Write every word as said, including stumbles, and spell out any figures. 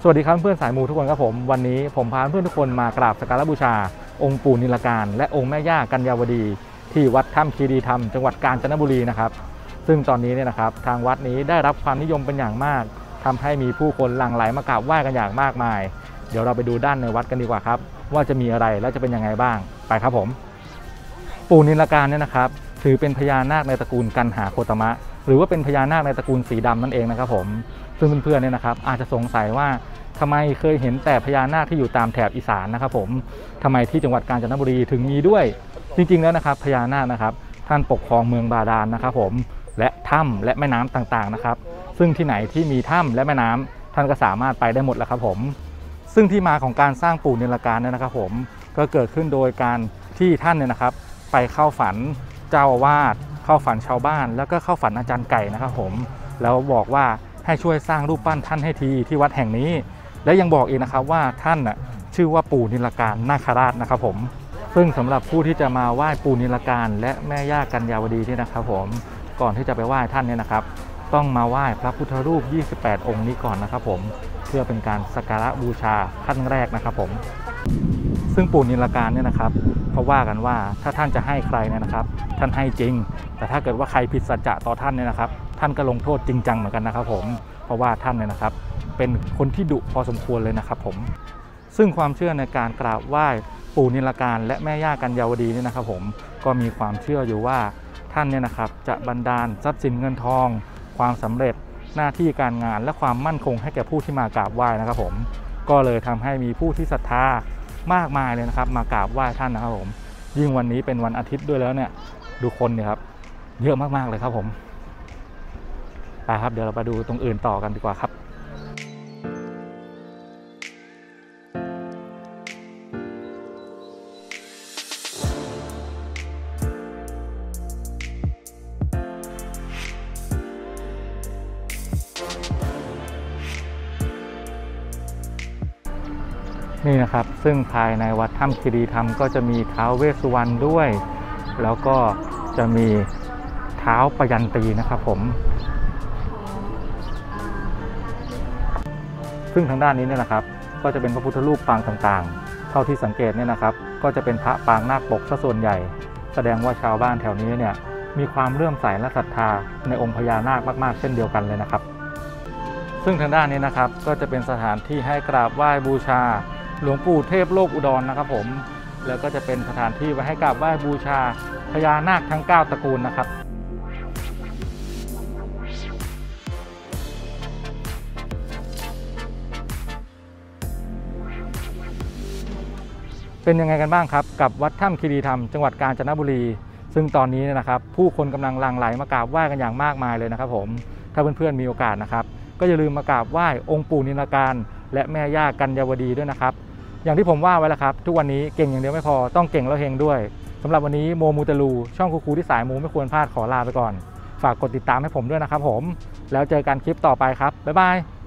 สวัสดีครับเพื่อนสายมูทุกคนครับผมวันนี้ผมพาเพื่อนทุกคนมากราบสักการะบูชาองค์ปู่นิลการและองค์แม่ย่ากัญญาวดีที่วัดถ้ำคีรีธรรมจังหวัดกาญจนบุรีนะครับซึ่งตอนนี้เนี่ยนะครับทางวัดนี้ได้รับความนิยมเป็นอย่างมากทำให้มีผู้คนหลั่งไหลมากราบไหว้กันอย่างมากมายเดี๋ยวเราไปดูด้านในวัดกันดีกว่าครับว่าจะมีอะไรและจะเป็นยังไงบ้างไปครับผมปู่นิลการเนี่ยนะครับถือเป็นพญานาคในตระกูลกันหาโคตมะหรือว่าเป็นพญานาคในตระกูลสีดำนั่นเองนะครับผมซึ่งเพื่อนๆเนี่ยนะครับอาจจะสงสัยว่าทำไมเคยเห็นแต่พญานาคที่อยู่ตามแถบอีสานนะครับผมทำไมที่จังหวัดกาญจนบุรีถึงมีด้วยจริงๆแล้วนะครับพญานาคนะครับท่านปกครองเมืองบาดาลนะครับผมและถ้ำและแม่น้ำต่างๆนะครับซึ่งที่ไหนที่มีถ้ำและแม่น้ำท่านก็สามารถไปได้หมดแล้วครับผมซึ่งที่มาของการสร้างปู่นิลการเนี่ยนะครับผมก็เกิดขึ้นโดยการที่ท่านเนี่ยนะครับไปเข้าฝันเจ้าอาวาสเข้าฝันชาวบ้านแล้วก็เข้าฝันอาจารย์ไก่นะครับผมแล้วบอกว่าให้ช่วยสร้างรูปปั้นท่านให้ทีที่วัดแห่งนี้และยังบอกอีกนะครับว่าท่านน่ะชื่อว่าปู่นิลการนาคราชนะครับผมซึ่งสำหรับผู้ที่จะมาไหว้ปู่นิลการและแม่ย่ากัญญาวดีนี่นะครับผมก่อนที่จะไปไหว้ท่านเนี่ยนะครับต้องมาไหว้พระพุทธรูปยี่สิบแปดองค์นี้ก่อนนะครับผมเพื่อเป็นการสักการะบูชาขั้นแรกนะครับผมซึ่งปู่นิลการเนี่ยนะครับเขาว่ากันว่าถ้าท่านจะให้ใครเนี่ยนะครับท่านให้จริงแต่ถ้าเกิดว่าใครผิดสัจจะต่อท่านเนี่ยนะครับท่านก็ลงโทษจริงจังเหมือนกันนะครับผมเพราะว่าท่านเนี่ยนะครับเป็นคนที่ดุพอสมควรเลยนะครับผมซึ่งความเชื่อในการกราบไหว้ปู่นิลการและแม่ย่ากัญญาวดีเนี่ยนะครับผมก็มีความเชื่ออยู่ว่าท่านเนี่ยนะครับจะบันดาลทรัพย์สินเงินทองความสำเร็จหน้าที่การงานและความมั่นคงให้แก่ผู้ที่มากราบไหว้นะครับผมก็เลยทำให้มีผู้ที่ศรัทธามากมายเลยนะครับมากราบไหว้ท่านนะครับผมยิ่งวันนี้เป็นวันอาทิตย์ด้วยแล้วเนี่ยดูคนเนี่ยครับเยอะมากๆเลยครับผมไปครับเดี๋ยวเราไปดูตรงอื่นต่อกันดีกว่าครับนี่นะครับซึ่งภายในวัดถ้ำคีรีธรรมก็จะมีท้าวเวสสุวรรณด้วยแล้วก็จะมีเท้าปยันตีนะครับผมซึ่งทางด้านนี้เนี่ยนะครับก็จะเป็นพระพุทธรูปปางต่างๆเท่าที่สังเกตเนี่ยนะครับก็จะเป็นพระปางนาคปกซะส่วนใหญ่แสดงว่าชาวบ้านแถวนี้เนี่ยมีความเลื่อมใสและศรัทธาในองค์พญานาคมากๆเช่นเดียวกันเลยนะครับซึ่งทางด้านนี้นะครับก็จะเป็นสถานที่ให้กราบไหว้บูชาหลวงปู่เทพโลกอุดรนะครับผมแล้วก็จะเป็นสถานที่ไว้ให้กราบไหว้บูชาพญานาคทั้งเก้าตระกูลนะครับเป็นยังไงกันบ้างครับกับวัดถ้ำคีรีธรรมจังหวัดกาญจนบุรีซึ่งตอนนี้นะครับผู้คนกำลังหลั่งไหลมากราบไหว้กันอย่างมากมายเลยนะครับผมถ้าเพื่อนๆมีโอกาสนะครับก็อย่าลืมมากราบไหว้องค์ปู่นิลการและแม่ย่ากัญญาวดีด้วยนะครับอย่างที่ผมว่าไว้แล้วครับทุกวันนี้เก่งอย่างเดียวไม่พอต้องเก่งแล้วเฮงด้วยสำหรับวันนี้โมมูเตลูช่องครูๆที่สายมูไม่ควรพลาดขอลาไปก่อนฝากกดติดตามให้ผมด้วยนะครับผมแล้วเจอกันคลิปต่อไปครับบ๊ายบาย